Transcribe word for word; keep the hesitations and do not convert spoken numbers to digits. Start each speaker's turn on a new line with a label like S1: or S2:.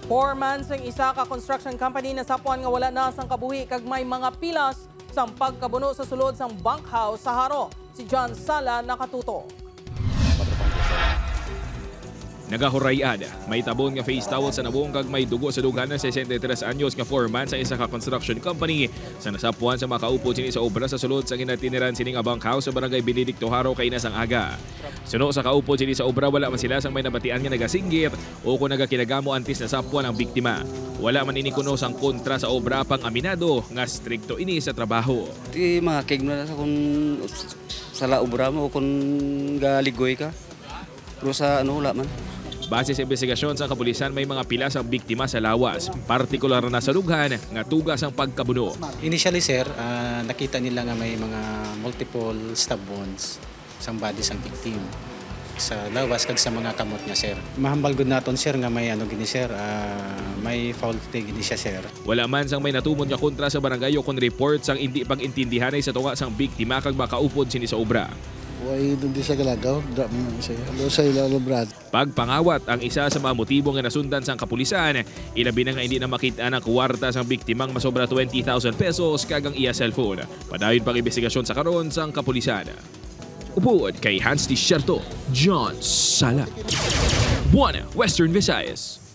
S1: Foreman sa isa ka construction company na sapuan nga wala na sang kabuhi kag may mga pilas sang pagkabuno sa sulod sang bunkhouse sa Haro. Si John Sala nakatuto.
S2: Nagahurayad, may tabon nga face towel sa nabong kag may dugo sa dughan ng sesenta-tres anyos nga foreman sa isa ka construction company sa nasapuan sa makaupo sini sa obra sa sulod sa ginatiniran sini nga bunkhouse sa barangay Benedicto Haro kay nasang aga. Suno sa kaupo sini sa obra wala man sila sang may nabatian nga nagasinggit o kung nagakinagamo antes na sapuan ang biktima. Wala man ini kuno sang kontra sa obra pang aminado nga strikto ini sa trabaho.
S3: Di makakig na sa kung sala obra mo o kung galigoy ka. Pero sa ano wala man.
S2: Base sa investigasyon sa kapulisan, may mga pilas ang biktima sa lawas, partikular na sa dughan nga tugas ang pagkabuno.
S4: Initially sir, uh, nakita nila nga may mga multiple stab wounds sa body sang victim sa lawas kag sa mga kamot niya sir. Mahambal gud naton sir nga may ano gini sir, uh, may foul play gini siya sir.
S2: Wala man sang may natumon nga kontra sa barangay o kun report sang hindi pag-intindihan ay sa tunga sang biktima kag makaupod sini sa obra.
S5: Way doon di sa galagaw, drop mo na siya. Alo sa ilalo brad.
S2: Pagpangawat ang isa sa mga motibo nga nasundan sang kapulisan, ilabi na nga hindi na makita ang kwarta sang biktimang masobra twenty thousand pesos kagang iya cellphone. Padayon pang investigasyon sa karon sang kapulisan. Upuod kay Hans T. Sherto, John Sala. Buana, Western Visayas.